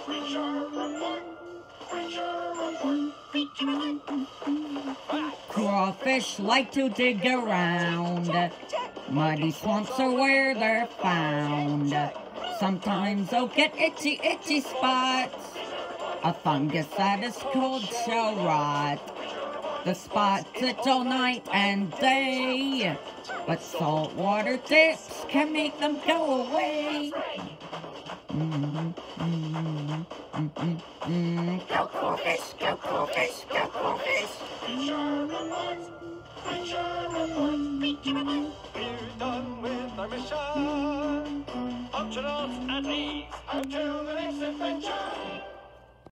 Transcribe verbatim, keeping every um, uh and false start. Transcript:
Crawfish like to dig around. Muddy swamps are where they're found. Sometimes they'll get itchy, itchy spots. A fungus that is called shell rot. The spots itch all night and day, but saltwater dips can make them go away. Mm-hmm, mm-hmm, mm-hmm, mm-hmm. Go crawfish, go crawfish, go crawfish. We're done with our mission. Astronauts at ease until the next adventure.